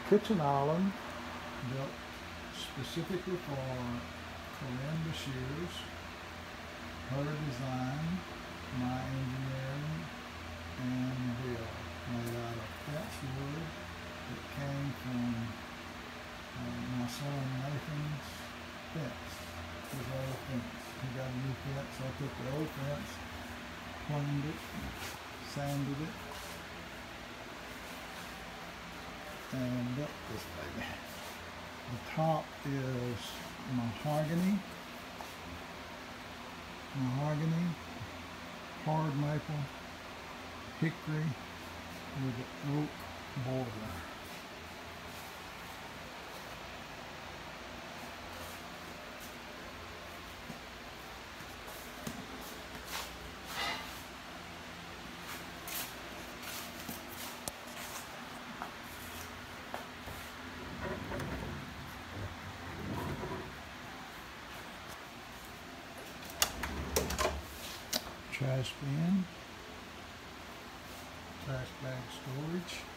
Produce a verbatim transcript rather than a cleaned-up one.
kitchen island built specifically for Corinne Bashir's, her design, my engineering, and build. Made out of fence wood that came from uh, my son Nathan's fence, his old fence. He got a new fence, so I took the old fence, planed it, sanded it, and built this baby. The top is mahogany, mahogany, hard maple, hickory with an oak border. Trash bin, trash bag storage.